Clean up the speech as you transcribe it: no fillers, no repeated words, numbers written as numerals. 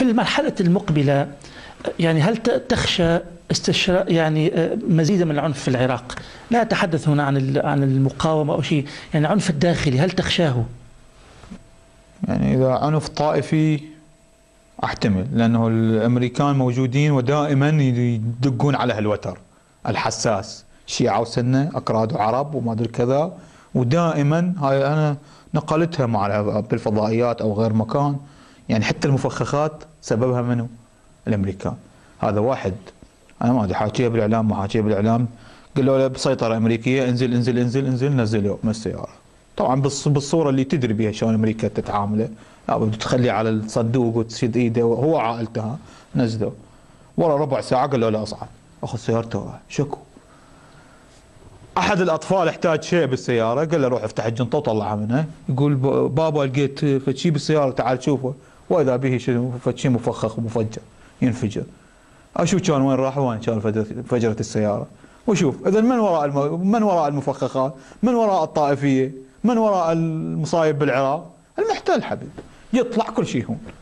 في المرحلة المقبلة يعني هل تخشى يعني مزيدا من العنف في العراق؟ لا أتحدث هنا عن المقاومة أو شيء، يعني العنف الداخلي هل تخشاه؟ يعني إذا عنف طائفي أحتمل، لأنه الأمريكان موجودين ودائما يدقون على هالوتر الحساس، شيعة وسنة، أكراد وعرب وما أدري كذا، ودائما هاي أنا نقلتها مع بالفضائيات أو غير مكان، يعني حتى المفخخات سببها منه الأمريكان. هذا واحد أنا ما أدري حاكيها بالإعلام ما حاكيها بالإعلام، قالوا له بسيطرة أمريكية انزل انزل انزل انزل، نزلوا من السيارة. طبعا بالصورة اللي تدري بها شلون أمريكا تتعامله، تخليه على الصندوق وتسد ايده وهو عائلتها، نزلوا ورا ربع ساعة قالوا له اصعد، اخذ سيارته شكو. احد الاطفال احتاج شيء بالسيارة، قال له روح افتح الجنطة وطلعها منها، يقول بابا لقيت فشي بالسيارة تعال شوفه، واذا به فشي مفخخ ومفجر ينفجر. اشوف كان وين راح وين كان فجرت السيارة، وشوف اذا من وراء المفخخات، من وراء الطائفية، من وراء المصايب بالعراق؟ المحتل حبيبي، يطلع كل شيء هون.